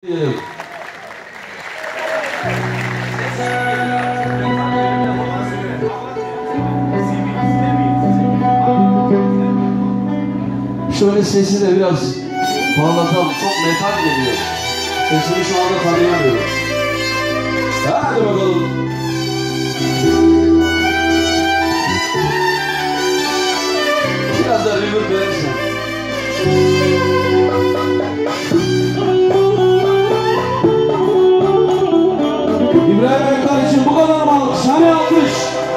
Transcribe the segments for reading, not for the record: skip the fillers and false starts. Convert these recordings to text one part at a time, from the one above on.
Şöyle sesi de biraz parlatalım. Çok metal geliyor. Sesini şu anda tanıyamıyorum. Hadi bakalım. Biraz da reverb verirsen. İbrahim Ekler için bu kadar mı alkış? Hani alkış?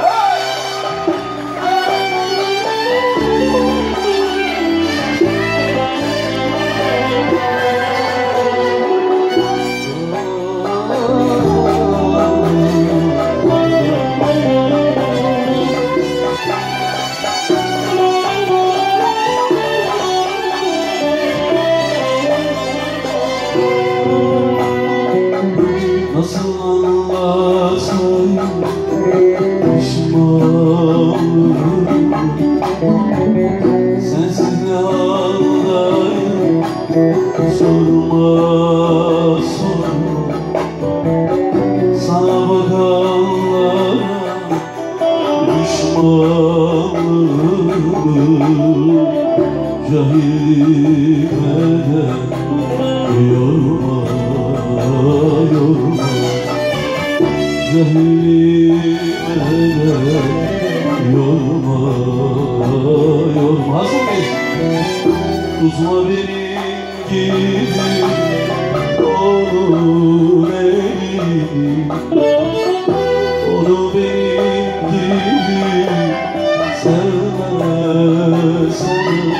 Nasıl anlatsam pişmanım, sensiz ne haldayım sorma sorma. Sana bakanlara düşmanım, cahilime de yorma yorma, cahilime de yorma yorma. Hazır mıyız? Tutma benim gibi onun elini, onu benim gibi sevme sevme.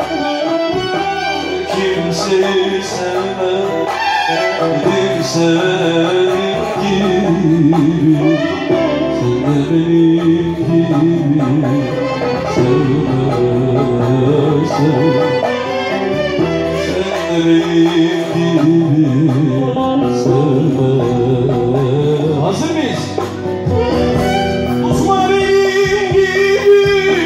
Kimseyi sevmedim senin gibi, sen de benim gibi sevme sevme. Sen de benim gibi sevme. Hazır mıyız? Tutma benim gibi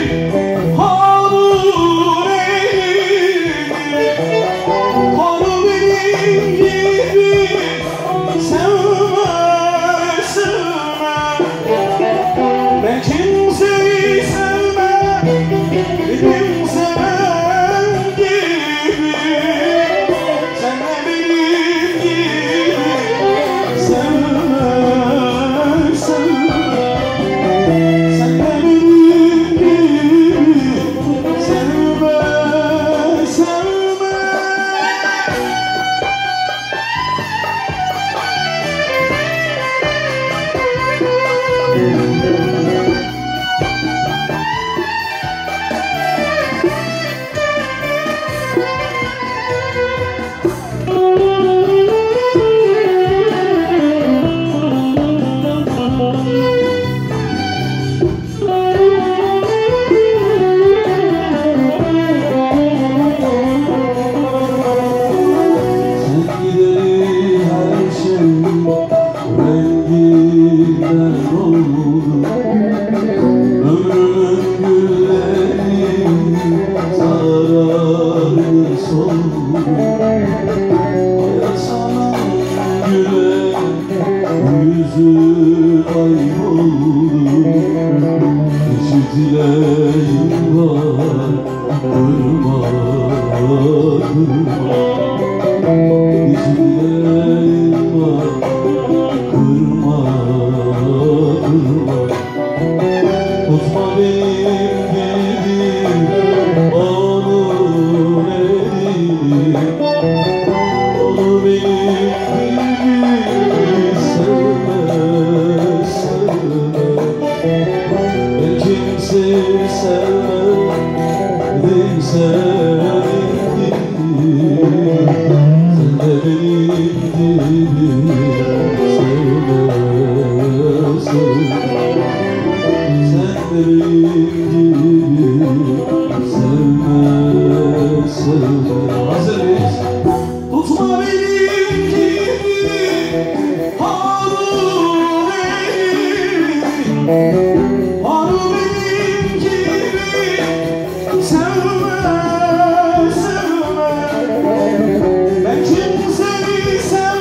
onun elini, onu benim gibi sevme sevme. Ben kimseyi sevmedim seven gibi, sen de benim gibi sevme sevme. Sen de benim gibi sevme sevme. Sen gideri her şey renginden oldu. Ömrümün gülleri sarardı soldu. Hayat sana gülen yüzü kayboldu. Eşit dileğim var, kırma kırma. Eşit dileğim var, kırma kırma. Tutma benim gibi onun elini, onu benim gibi sevme sevme. Ben kimseyi sevmedim senin gibi, sen de benim gibi sevme sevme. Sen de benim gibi sevme sevme. Hazır mıyız? Tutma benim gibi onun elini, onu benim gibi sevme sevme. Ben kimseyi sevmedim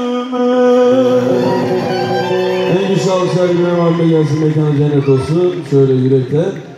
En güçlü alkışlar İbrahim abime gelsin, mekanı cennet olsun. Şöyle yürekten.